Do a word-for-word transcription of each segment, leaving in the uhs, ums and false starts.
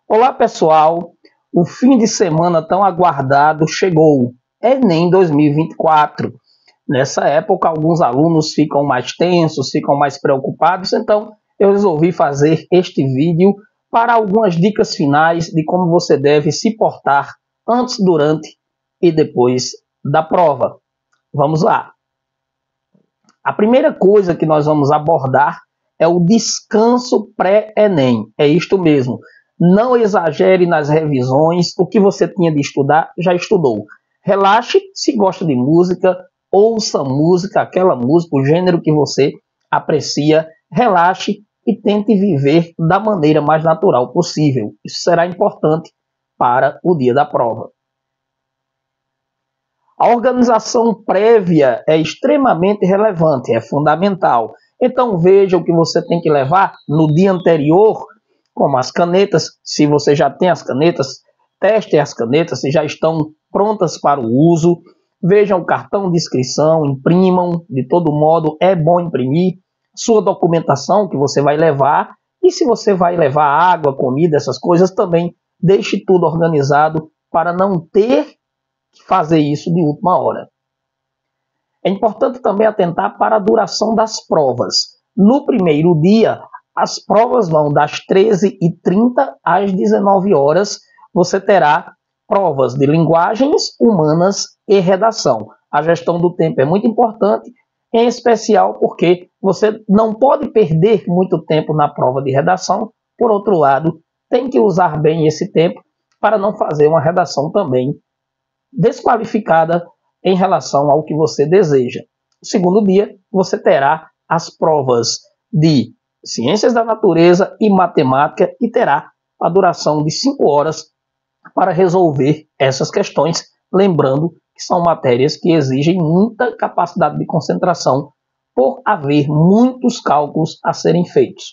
Olá pessoal, o fim de semana tão aguardado chegou, Enem dois mil e vinte e quatro. Nessa época alguns alunos ficam mais tensos, ficam mais preocupados, então eu resolvi fazer este vídeo para algumas dicas finais de como você deve se portar antes, durante e depois da prova. Vamos lá! A primeira coisa que nós vamos abordar é o descanso pré-Enem, é isto mesmo. Não exagere nas revisões, o que você tinha de estudar, já estudou. Relaxe, se gosta de música, ouça música, aquela música, o gênero que você aprecia, relaxe e tente viver da maneira mais natural possível. Isso será importante para o dia da prova. A organização prévia é extremamente relevante, é fundamental. Então veja o que você tem que levar no dia anterior, como as canetas. Se você já tem as canetas, teste as canetas, se já estão prontas para o uso. Vejam o cartão de inscrição, imprimam, de todo modo é bom imprimir. Sua documentação que você vai levar, e se você vai levar água, comida, essas coisas, também deixe tudo organizado para não ter que fazer isso de última hora. É importante também atentar para a duração das provas. No primeiro dia, as provas vão das treze e trinta às dezenove horas. Você terá provas de linguagens humanas e redação. A gestão do tempo é muito importante, em especial porque você não pode perder muito tempo na prova de redação. Por outro lado, tem que usar bem esse tempo para não fazer uma redação também desqualificada em relação ao que você deseja. No segundo dia, você terá as provas de Ciências da Natureza e Matemática e terá a duração de cinco horas para resolver essas questões, lembrando que são matérias que exigem muita capacidade de concentração por haver muitos cálculos a serem feitos.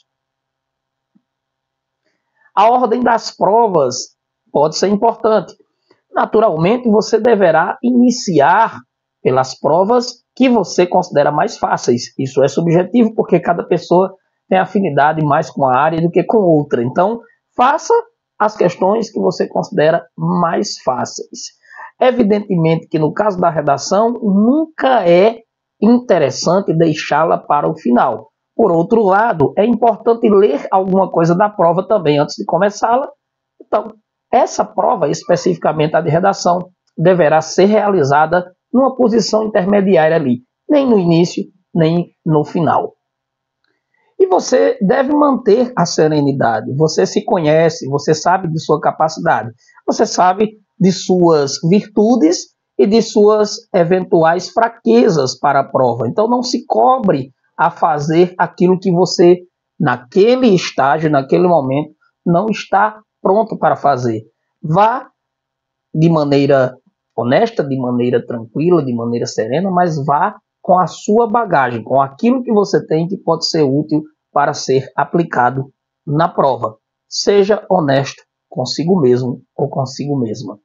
A ordem das provas pode ser importante. Naturalmente, você deverá iniciar pelas provas que você considera mais fáceis. Isso é subjetivo, porque cada pessoa tem afinidade mais com a área do que com outra. Então, faça as questões que você considera mais fáceis. Evidentemente que no caso da redação, nunca é interessante deixá-la para o final. Por outro lado, é importante ler alguma coisa da prova também antes de começá-la. Então, essa prova, especificamente a de redação, deverá ser realizada numa posição intermediária ali, nem no início, nem no final. E você deve manter a serenidade. Você se conhece, você sabe de sua capacidade, você sabe de suas virtudes e de suas eventuais fraquezas para a prova. Então não se cobre a fazer aquilo que você, naquele estágio, naquele momento, não está pronto para fazer. Vá de maneira honesta, de maneira tranquila, de maneira serena, mas vá com a sua bagagem, com aquilo que você tem que pode ser útil para ser aplicado na prova. Seja honesto consigo mesmo ou consigo mesma.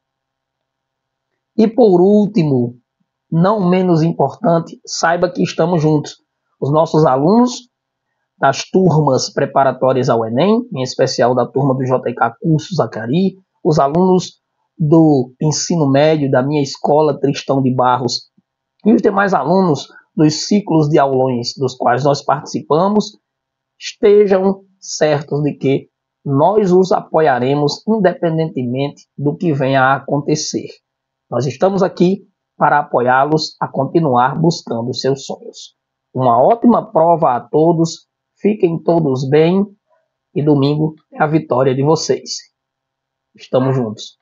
E por último, não menos importante, saiba que estamos juntos. Os nossos alunos das turmas preparatórias ao Enem, em especial da turma do J K Cursos Acari, os alunos do ensino médio da minha escola Tristão de Barros e os demais alunos dos ciclos de aulões dos quais nós participamos, estejam certos de que nós os apoiaremos independentemente do que venha a acontecer. Nós estamos aqui para apoiá-los a continuar buscando seus sonhos. Uma ótima prova a todos. Fiquem todos bem e domingo é a vitória de vocês. Estamos juntos.